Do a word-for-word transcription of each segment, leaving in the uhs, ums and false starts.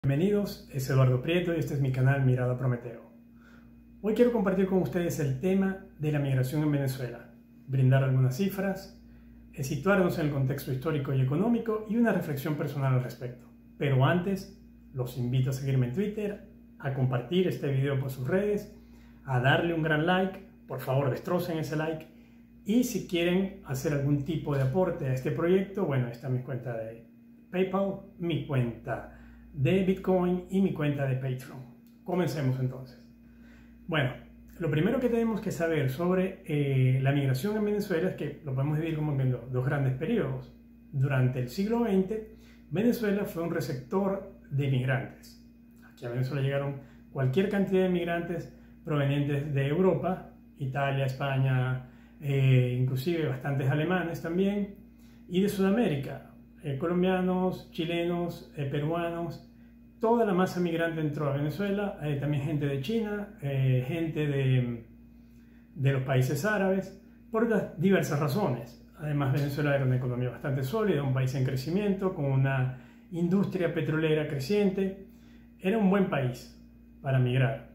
Bienvenidos, es Eduardo Prieto y este es mi canal Mirada Prometeo. Hoy quiero compartir con ustedes el tema de la migración en Venezuela, brindar algunas cifras, situarnos en el contexto histórico y económico y una reflexión personal al respecto. Pero antes, los invito a seguirme en Twitter, a compartir este video por sus redes, a darle un gran like, por favor destrocen ese like, y si quieren hacer algún tipo de aporte a este proyecto, bueno, está mi cuenta de PayPal, mi cuenta de Bitcoin y mi cuenta de Patreon. Comencemos entonces. Bueno, lo primero que tenemos que saber sobre eh, la migración en Venezuela es que lo podemos dividir como en dos, dos grandes periodos. Durante el siglo veinte, Venezuela fue un receptor de migrantes. Aquí a Venezuela llegaron cualquier cantidad de migrantes provenientes de Europa, Italia, España, eh, inclusive bastantes alemanes también, y de Sudamérica. Eh, colombianos, chilenos, eh, peruanos, toda la masa migrante entró a Venezuela, eh, también gente de China, eh, gente de, de los países árabes, por las diversas razones. Además, Venezuela era una economía bastante sólida, un país en crecimiento, con una industria petrolera creciente. Era un buen país para migrar.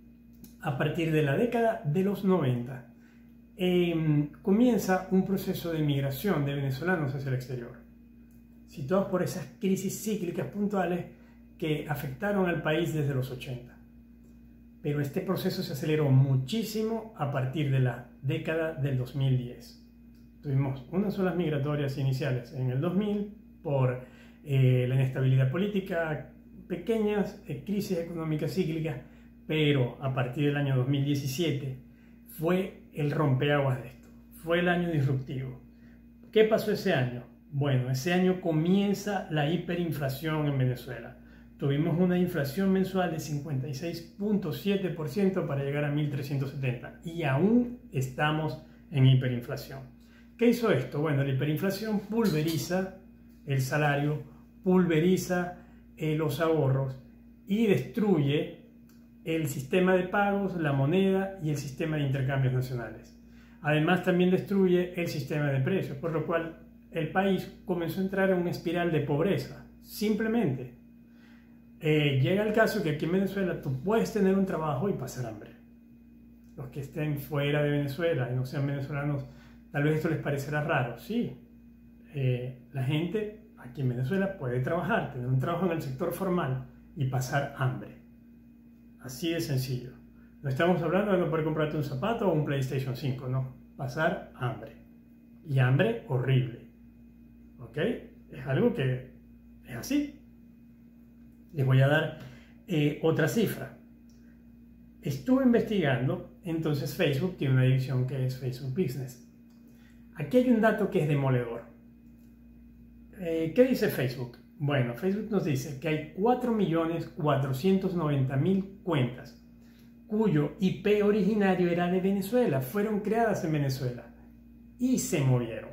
A partir de la década de los noventa, eh, comienza un proceso de migración de venezolanos hacia el exterior, situados por esas crisis cíclicas puntuales que afectaron al país desde los ochenta. Pero este proceso se aceleró muchísimo a partir de la década del dos mil diez. Tuvimos unas olas migratorias iniciales en el dos mil por eh, la inestabilidad política, pequeñas eh, crisis económicas cíclicas, pero a partir del año dos mil diecisiete fue el rompeaguas de esto, fue el año disruptivo. ¿Qué pasó ese año? Bueno, ese año comienza la hiperinflación en Venezuela. Tuvimos una inflación mensual de cincuenta y seis punto siete por ciento para llegar a mil trescientos setenta y aún estamos en hiperinflación. ¿Qué hizo esto? Bueno, la hiperinflación pulveriza el salario, pulveriza eh, los ahorros y destruye el sistema de pagos, la moneda y el sistema de intercambios nacionales. Además, también destruye el sistema de precios, por lo cual el país comenzó a entrar en una espiral de pobreza. Simplemente eh, llega el caso que aquí en Venezuela tú puedes tener un trabajo y pasar hambre. Los que estén fuera de Venezuela y no sean venezolanos, tal vez esto les parecerá raro. Sí, eh, la gente aquí en Venezuela puede trabajar, tener un trabajo en el sector formal y pasar hambre. Así de sencillo. No estamos hablando de no poder comprarte un zapato o un PlayStation cinco, no. Pasar hambre. Y hambre horrible. ¿Ok? Es algo que es así. Les voy a dar eh, otra cifra. Estuve investigando, entonces Facebook tiene una división que es Facebook Business. Aquí hay un dato que es demoledor. Eh, ¿Qué dice Facebook? Bueno, Facebook nos dice que hay cuatro millones cuatrocientos noventa mil cuentas cuyo I P originario era de Venezuela, fueron creadas en Venezuela y se movieron.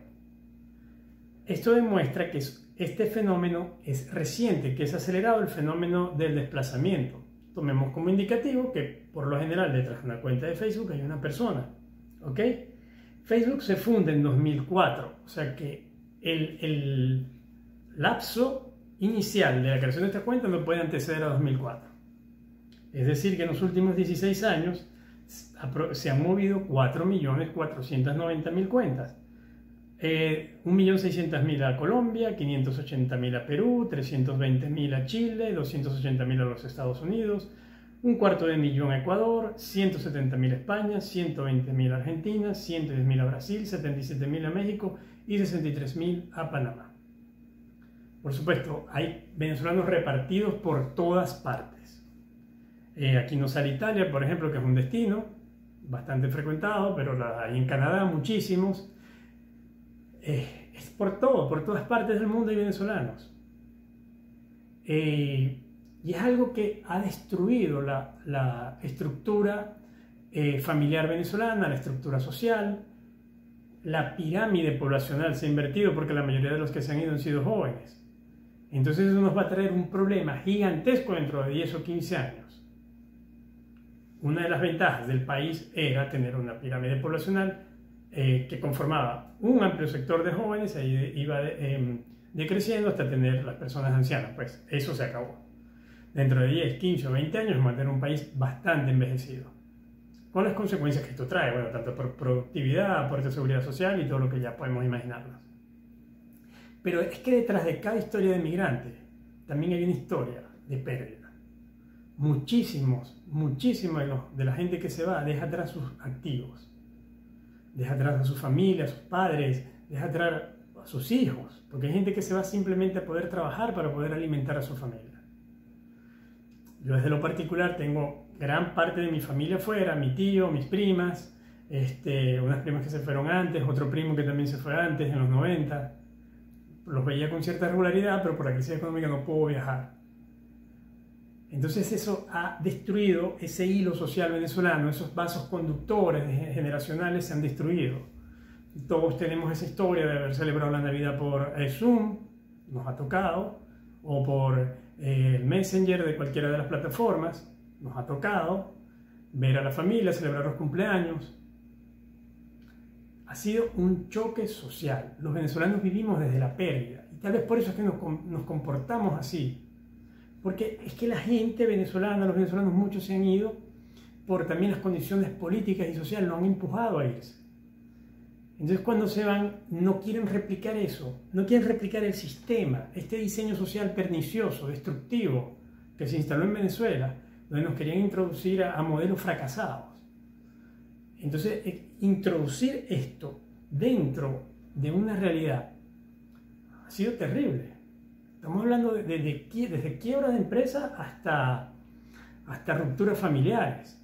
Esto demuestra que este fenómeno es reciente, que es acelerado el fenómeno del desplazamiento. Tomemos como indicativo que por lo general detrás de una cuenta de Facebook hay una persona. ¿Ok? Facebook se funda en dos mil cuatro, o sea que el, el lapso inicial de la creación de esta cuenta no puede anteceder a dos mil cuatro. Es decir, que en los últimos dieciséis años se han movido cuatro millones cuatrocientos noventa mil cuentas. Eh, un millón seiscientos mil a Colombia, quinientos ochenta mil a Perú, trescientos veinte mil a Chile, doscientos ochenta mil a los Estados Unidos, un cuarto de millón a Ecuador, ciento setenta mil a España, ciento veinte mil a Argentina, ciento diez mil a Brasil, setenta y siete mil a México y sesenta y tres mil a Panamá. Por supuesto, hay venezolanos repartidos por todas partes. Eh, aquí no sale Italia, por ejemplo, que es un destino bastante frecuentado, pero la, hay en Canadá muchísimos. Eh, es por todo, por todas partes del mundo hay venezolanos. Eh, y es algo que ha destruido la, la estructura eh, familiar venezolana, la estructura social. La pirámide poblacional se ha invertido porque la mayoría de los que se han ido han sido jóvenes. Entonces eso nos va a traer un problema gigantesco dentro de diez o quince años. Una de las ventajas del país era tener una pirámide poblacional eh, que conformaba un amplio sector de jóvenes e iba de, eh, decreciendo hasta tener las personas ancianas. Pues eso se acabó. dentro de diez, quince o veinte años vamos a tener un país bastante envejecido. Con las consecuencias que esto trae, bueno, tanto por productividad, por seguridad social y todo lo que ya podemos imaginarnos. Pero es que detrás de cada historia de migrante también hay una historia de pérdida. Muchísimos, muchísimos de, los, de la gente que se va deja atrás sus activos, deja atrás a su familia, a sus padres, deja atrás a sus hijos, porque hay gente que se va simplemente a poder trabajar para poder alimentar a su familia. Yo desde lo particular tengo gran parte de mi familia afuera, mi tío, mis primas, este, unas primas que se fueron antes, otro primo que también se fue antes, en los noventa. Los veía con cierta regularidad, pero por la crisis económica no puedo viajar. Entonces eso ha destruido ese hilo social venezolano, esos vasos conductores generacionales se han destruido. Todos tenemos esa historia de haber celebrado la Navidad por eh, Zoom, nos ha tocado, o por eh, el Messenger de cualquiera de las plataformas, nos ha tocado, ver a la familia, celebrar los cumpleaños. Ha sido un choque social. Los venezolanos vivimos desde la pérdida y tal vez por eso es que nos, nos comportamos así. Porque es que la gente venezolana, los venezolanos muchos se han ido por también las condiciones políticas y sociales, nos han empujado a irse. Entonces cuando se van no quieren replicar eso, no quieren replicar el sistema, este diseño social pernicioso, destructivo que se instaló en Venezuela, donde nos querían introducir a, a modelos fracasados. Entonces eh, introducir esto dentro de una realidad ha sido terrible. Estamos hablando de, de, de, desde quiebra de empresas hasta, hasta rupturas familiares.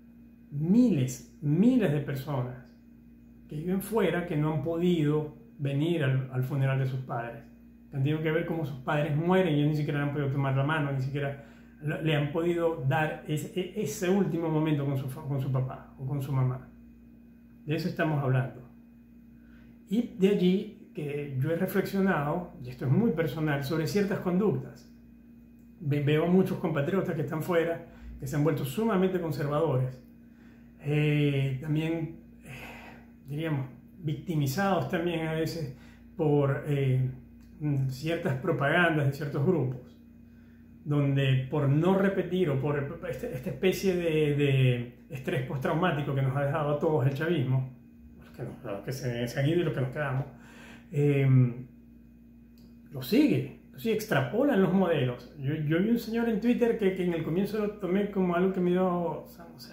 Miles, miles de personas que viven fuera que no han podido venir al, al funeral de sus padres. Que han tenido que ver cómo sus padres mueren y ellos ni siquiera le han podido tomar la mano, ni siquiera le han podido dar ese, ese último momento con su, con su papá o con su mamá. De eso estamos hablando. Y de allí que yo he reflexionado, y esto es muy personal, sobre ciertas conductas. Veo muchos compatriotas que están fuera, que se han vuelto sumamente conservadores. Eh, también, eh, diríamos, victimizados también a veces por eh, ciertas propagandas de ciertos grupos, donde por no repetir o por esta, esta especie de, de estrés postraumático que nos ha dejado a todos el chavismo, los que, nos, los que se, se han ido y los que nos quedamos, Eh, lo sigue, lo sigue, extrapolan los modelos. Yo, yo vi un señor en Twitter que, que en el comienzo lo tomé como algo que me dio, o sea, no sé,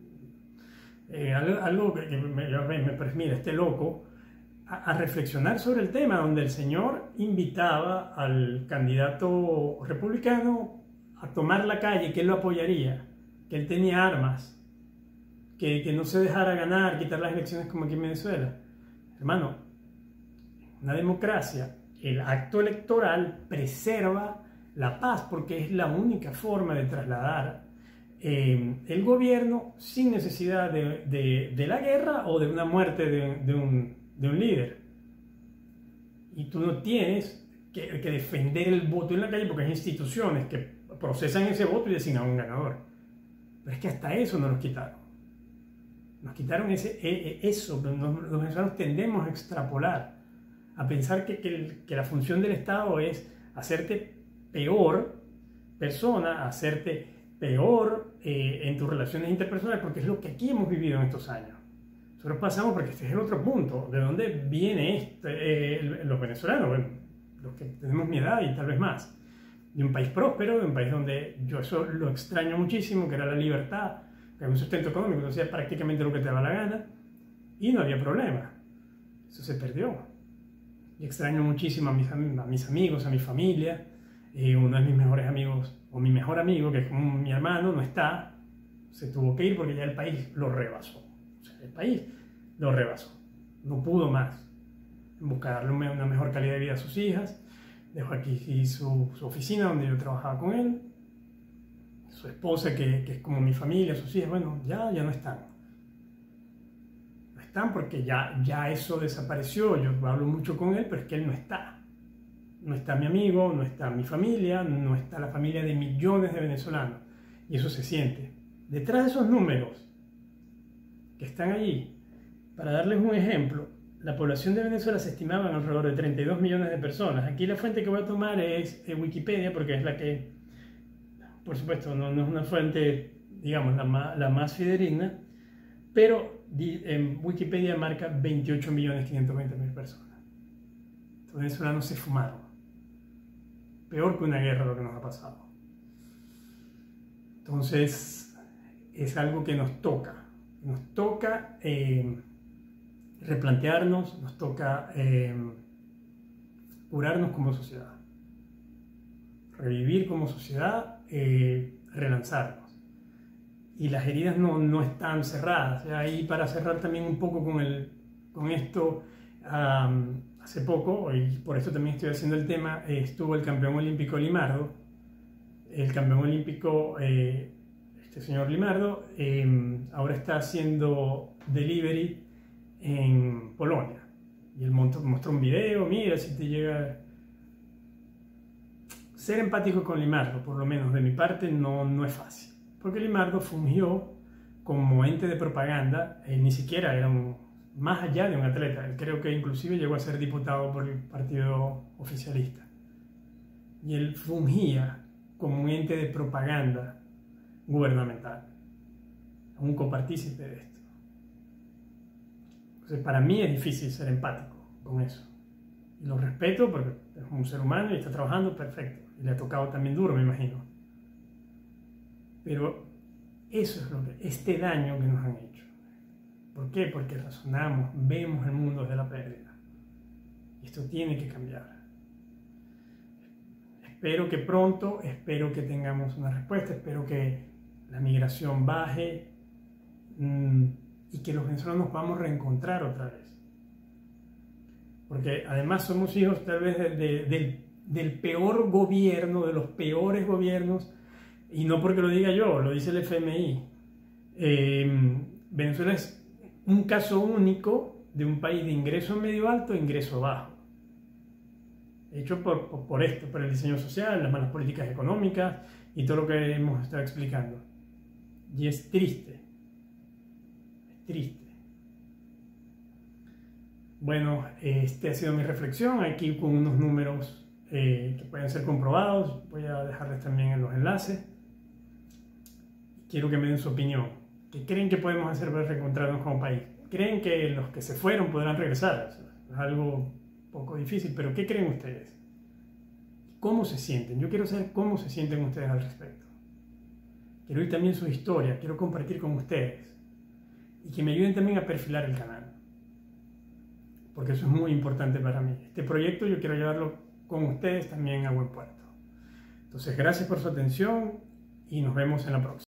eh, algo, algo que, que me, me, me mira, este loco, a, a reflexionar sobre el tema, donde el señor invitaba al candidato republicano a tomar la calle, que él lo apoyaría, que él tenía armas, que, que no se dejara ganar, quitar las elecciones como aquí en Venezuela. Hermano, una democracia, el acto electoral preserva la paz porque es la única forma de trasladar eh, el gobierno sin necesidad de, de, de la guerra o de una muerte de, de, un, de un líder. Y tú no tienes que, que defender el voto en la calle porque hay instituciones que procesan ese voto y designan un ganador. Pero es que hasta eso no nos quitaron. Nos quitaron ese, eso, los venezolanos tendemos a extrapolar, a pensar que, que, el, que la función del Estado es hacerte peor persona, hacerte peor eh, en tus relaciones interpersonales, porque es lo que aquí hemos vivido en estos años. Nosotros pasamos, porque este es el otro punto, ¿de dónde viene este, eh, los venezolanos? Bueno, los que tenemos mi edad y tal vez más. De un país próspero, de un país donde yo eso lo extraño muchísimo, que era la libertad, que era un sustento económico, o sea, prácticamente lo que te daba la gana, y no había problema. Eso se perdió. Y extraño muchísimo a mis, a mis amigos, a mi familia. Eh, uno de mis mejores amigos, o mi mejor amigo, que es como mi hermano, no está. Se tuvo que ir porque ya el país lo rebasó. O sea, el país lo rebasó. No pudo más. Buscar darle una mejor calidad de vida a sus hijas. Dejó aquí su, su oficina donde yo trabajaba con él. Su esposa, que, que es como mi familia, sus hijas, bueno, ya, ya no están. Están porque ya, ya eso desapareció. Yo hablo mucho con él, pero es que él no está. No está mi amigo, no está mi familia, no está la familia de millones de venezolanos. Y eso se siente. Detrás de esos números que están allí, para darles un ejemplo, la población de Venezuela se estimaba en alrededor de treinta y dos millones de personas. Aquí la fuente que voy a tomar es Wikipedia, porque es la que por supuesto, no, no es una fuente, digamos, la más, la más fidedigna, pero en Wikipedia marca veintiocho millones quinientos veinte mil personas. Los venezolanos se fumaron. Peor que una guerra lo que nos ha pasado. Entonces, es algo que nos toca. Nos toca eh, replantearnos, nos toca eh, curarnos como sociedad. Revivir como sociedad, eh, relanzarnos. Y las heridas no, no están cerradas. Ahí para cerrar también un poco con, el, con esto, um, hace poco, y por eso también estoy haciendo el tema, eh, estuvo el campeón olímpico Limardo. El campeón olímpico, eh, este señor Limardo, eh, ahora está haciendo delivery en Polonia. Y él mostró, mostró un video, mira si te llega... Ser empático con Limardo, por lo menos de mi parte, no, no es fácil. Porque Limardo fungió como ente de propaganda, eh, ni siquiera era un, más allá de un atleta. Él creo que inclusive llegó a ser diputado por el partido oficialista. Y él fungía como un ente de propaganda gubernamental, un copartícipe de esto. Entonces, para mí es difícil ser empático con eso. Y lo respeto porque es un ser humano y está trabajando perfecto. Y le ha tocado también duro, me imagino. Pero eso es lo que, este daño que nos han hecho. ¿Por qué? Porque razonamos, vemos el mundo desde la pérdida. Y esto tiene que cambiar. Espero que pronto, espero que tengamos una respuesta, espero que la migración baje mmm, y que los venezolanos nos podamos reencontrar otra vez. Porque además somos hijos tal vez de, de, del, del peor gobierno, de los peores gobiernos, y no porque lo diga yo, lo dice el F M I. Eh, Venezuela es un caso único de un país de ingreso medio alto e ingreso bajo. Hecho por, por, por esto, por el diseño social, las malas políticas económicas y todo lo que hemos estado explicando. Y es triste, es triste. Bueno, este ha sido mi reflexión, aquí con unos números eh, que pueden ser comprobados, voy a dejarles también en los enlaces. Quiero que me den su opinión. ¿Qué creen que podemos hacer para reencontrarnos como país? ¿Creen que los que se fueron podrán regresar? Es algo un poco difícil, pero ¿qué creen ustedes? ¿Cómo se sienten? Yo quiero saber cómo se sienten ustedes al respecto. Quiero oír también su historia, quiero compartir con ustedes y que me ayuden también a perfilar el canal. Porque eso es muy importante para mí. Este proyecto yo quiero llevarlo con ustedes también a buen puerto. Entonces, gracias por su atención y nos vemos en la próxima.